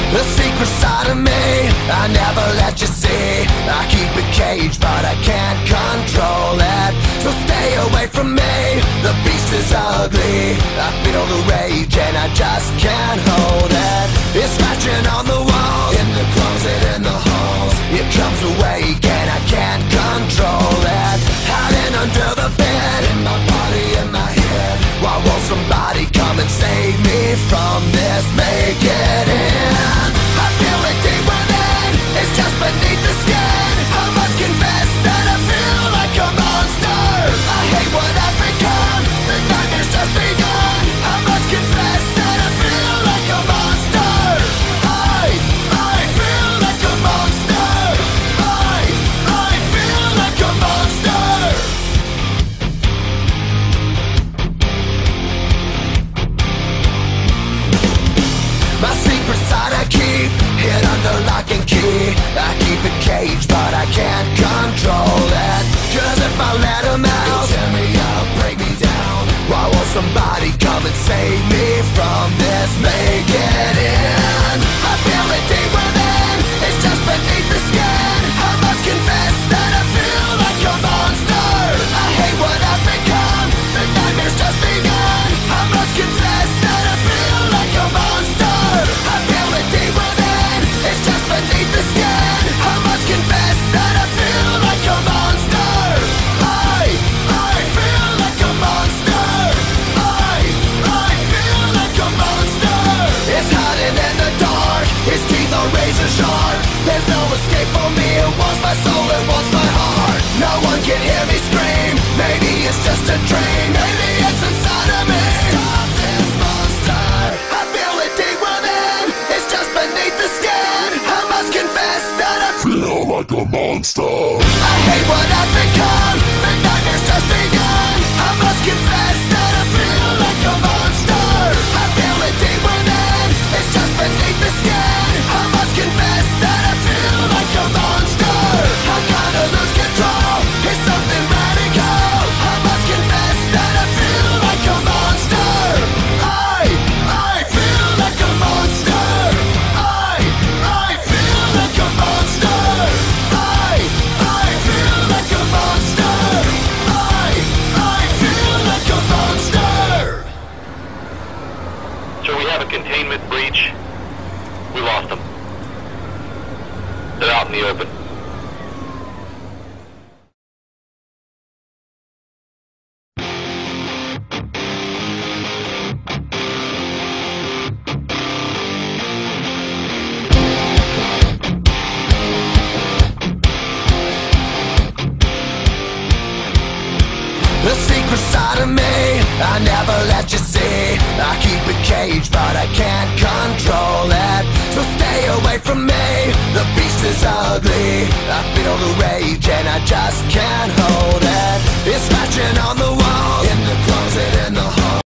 The secret side of me, I never let you see. I keep it caged, but I can't control it. So stay away from me, the beast is ugly. I feel the rage and I just can't hold it. It's scratching on the walls, in the closet, in the halls. It comes awake and I can't control it. Hiding under the bed, in my body, in my head. Why won't somebody come and save me from this? Make it in. I feel it deep within, it's just beneath the skin. I must confess that I feel like a monster. I hate what I've become, the nightmare's just begun. I must confess that I feel like a monster. I feel like a monster. I feel like a monster. My secret side I keep hid under lock and key. I keep it caged, but I can't control it. Cause if I let him out, he'll tear me up, break me down. Why won't somebody come and save me from this? Make it in. I feel it deep within, it's just beneath the skin. I must confess that I feel like a monster. I hate what I've become, the nightmare's just begun. I must confess that I feel like a monster. I feel it deep within, it's just beneath the skin. I must confess that I feel like a monster. I feel like a monster. I feel like a monster. It's hiding in the dark, its teeth are razor sharp. There's no escape for me, it wants my soul, it wants my heart. No one can hear me scream, maybe it's just a dream. Maybe it's inside of me. Stop this monster. I feel it deep within, it's just beneath the skin. I must confess that I feel like a monster. I hate what I've become, the nightmare's just begun. I must confess that I feel like a monster. I feel it deep within, it's just beneath the skin. I must confess that I feel like a monster. I gotta lose control, it's something radical. I must confess that I feel like a monster. I feel like a monster. I feel like a monster. I feel like a monster. I feel like a monster. So we have a containment breach. We lost them. They're out in the open. The secret side of me, I never let you see. I keep it caged, but I can't control it. So stay away from me, the beast is ugly. I feel the rage and I just can't hold